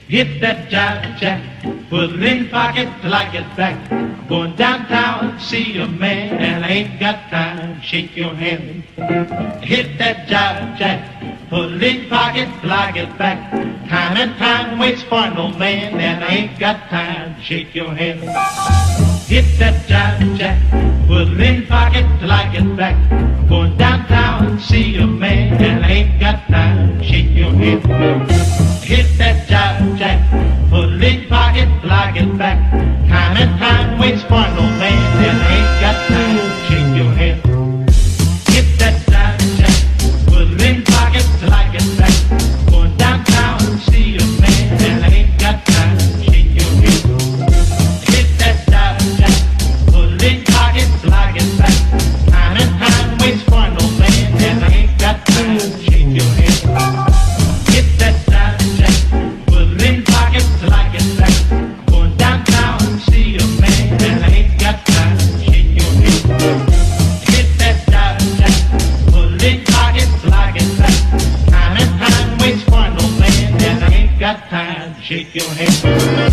Hit that jive jack, put it in pocket till I get back. Going downtown to see a man and I ain't got time to shake your hand. Hit that jive jack, put it in pocket till I get back. Time and time waits for no man and I ain't got time to shake your hand. Hit that jive jack, put it in pocket till I get back. Going downtown to see a man and I ain't got time to shake your hand. Hit that jive jack, put it in pocket till I get back. Time and time waits for no man and I ain't got time to shake your hand. Hit that jive jack, put it in pocket till I get back. Going downtown to see a man and I ain't got time to shake your hand. Hit that jive jack, put it in pocket till I get back. Time and time waits for no man and I ain't got time to shake your hand. Hit that jive jack, put it in pocket till I get back. Going downtown to see a man and I ain't got time to shake your hand. Hit that jive jack, put it in pocket till I get back. Time and time waits for no man and I ain't got time to shake your hand.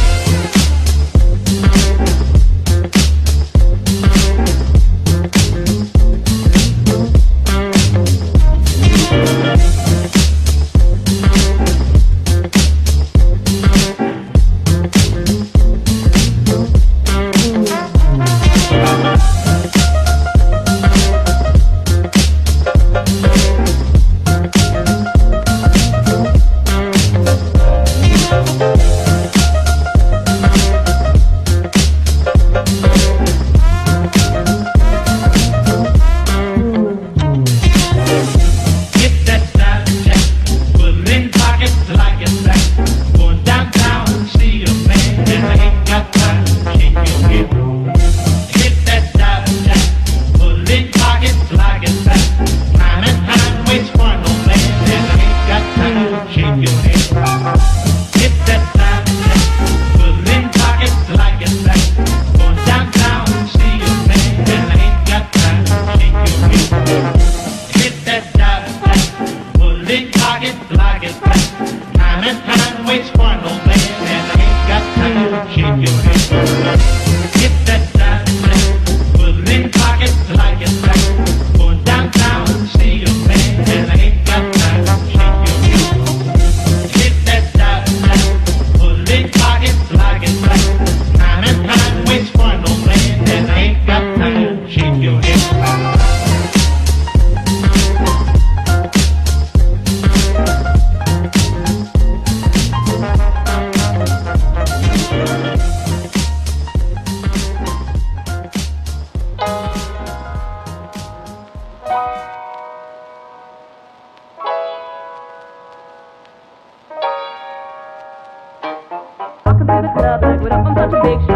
Walking through the club like with up on such a big